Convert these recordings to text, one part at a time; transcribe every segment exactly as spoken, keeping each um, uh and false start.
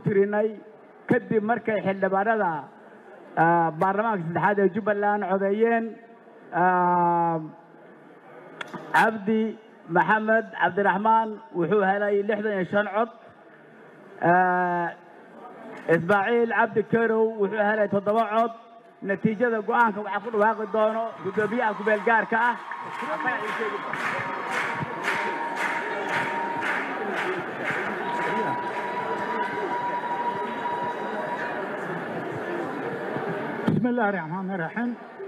tirinay kadib markay xildhibaanada baarlamaanka saddexaad ee Jubbaland codeeyeen Cabdi Maxamed Cabdiraxmaan wuxuu helay lixdan iyo shan cod Ismaaciil Cabdi Karow wuxuu helay toddoba cod natiijada go'aanka waxa ku dhawaaqi doono gudoomiyaha ku meel gaarka ah بسم الله الرحمن الرحيم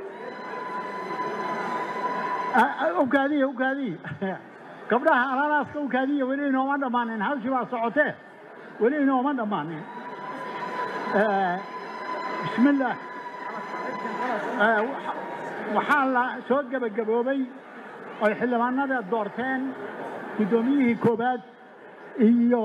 أوكادية أوكادية قبلها على راسك أوكادية ولينا وما دمانين هل شو صعوته ولينا وما دمانين بسم الله وحال سوق بالجبوبي ويحل معنا الدورتين قدوميه كوبات إيو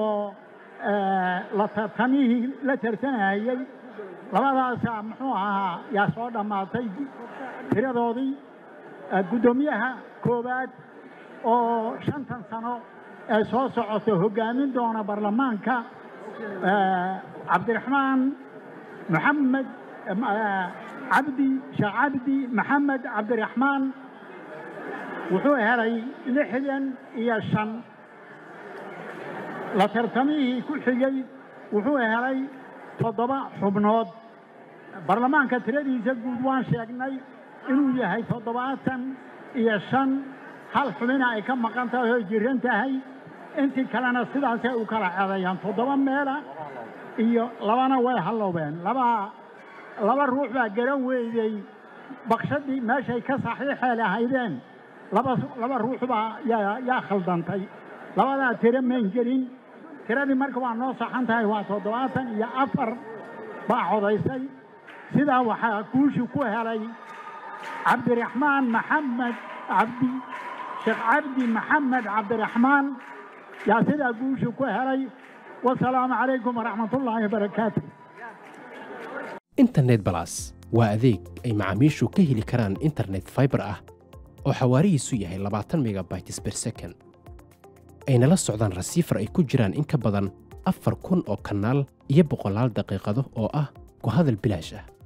لترتنيه لترتنيه هي labadaas muxuu ahaa yaa soo dhamaatay tiradoodii gudoomiyaha koobaad oo shantan sano ee soo socota hogaamin doona baarlamaanka Cabdiraxmaan Maxamed Cabdi Sheekh Cabdi Maxamed Cabdiraxmaan wuxuu helay lixdan iyo shan la tartamihii ku xigay wuxuu helay toddoba xubnood baarlamaanka tiradiisa guud waan sheegnay inuu yahay toddobaatan iyo shan hal xubin ay ka maqan tahay oo jiran tahay intii kalena sidaas ay u kala ceedayaan toddoba meela iyo labana way halowbeen laba laba ruux baa garan weeyay baqshadii meeshay ka saxiixay lahaydeen laba laba ruux baa yaa yaa khaldantay labada tiro meen gelin tiradii marka waa noo saxan tahay waa toddobaatan iyo afar baa codaysay sidaa waxaa guushu ku helay Cabdiraxmaan Maxamed Cabdi Sheekh Cabdi Maxamed Cabdiraxmaan yaa sidaa guushu ku helay wassalaamu calaykum waraxmatullaahi wabarakaatuh internet plus waa adeeg ay macaamiishu ka heli karaan internet fiber ah oo xawaarihiisu yahay labaatan megabytes per second ayna la socdaan rasiifar ay ku jiraan in ka badan afar kun oo kanaal iyo boqolaal daqiiqado oo ah ku hadal bilaash ah